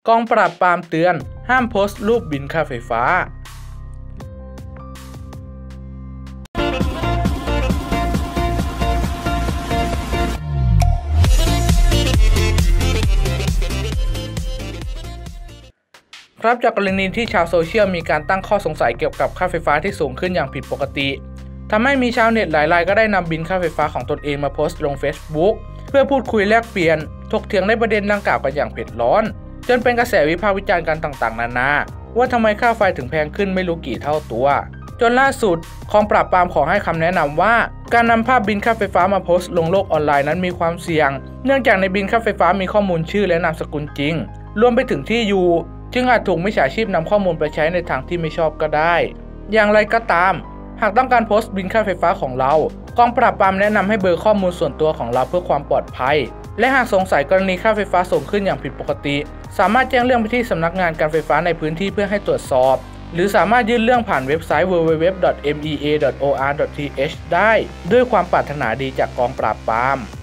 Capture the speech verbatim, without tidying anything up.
กองปราบปรามเตือนห้ามโพสต์รูปบินค่าไฟฟ้าครับจากกรณีที่ชาวโซเชียลมีการตั้งข้อสงสัยเกี่ยวกับค่าไฟฟ้าที่สูงขึ้นอย่างผิดปกติทำให้มีชาวเน็ตหลายรายก็ได้นำบินค่าไฟฟ้าของตนเองมาโพสต์ลง Facebook เพื่อพูดคุยแลกเปลี่ยนถกเถียงในประเด็นดังกล่าวกันอย่างเผ็ดร้อนจนเป็นกระแสวิพากษ์วิจารณ์กันต่างๆนานาว่าทำไมค่าไฟถึงแพงขึ้นไม่รู้กี่เท่าตัวจนล่าสุดกองปราบปรามขอให้คำแนะนำว่าการนำภาพบินค่าไฟฟ้ามาโพสต์ลงโลกออนไลน์นั้นมีความเสี่ยงเนื่องจากในบินค่าไฟฟ้ามีข้อมูลชื่อและนามสกุลจริงรวมไปถึงที่อยู่จึงอาจถูกมิจฉาชีพนำข้อมูลไปใช้ในทางที่ไม่ชอบก็ได้อย่างไรก็ตามหากต้องการโพสต์บินค่าไฟฟ้าของเรากองปราบปรามแนะนำให้เบอร์ข้อมูลส่วนตัวของเราเพื่อความปลอดภัยและหากสงสัยกรณีค่าไฟฟ้าสูงขึ้นอย่างผิดปกติสามารถแจ้งเรื่องไปที่สำนักงานการไฟฟ้าในพื้นที่เพื่อให้ตรวจสอบหรือสามารถยื่นเรื่องผ่านเว็บไซต์ ดับเบิลยู ดับเบิลยู ดับเบิลยู ดอท เอ็ม อี เอ ดอท โอ อาร์ ดอท ที เอช ได้ด้วยความปรารถนาดีจากกองปราบปราม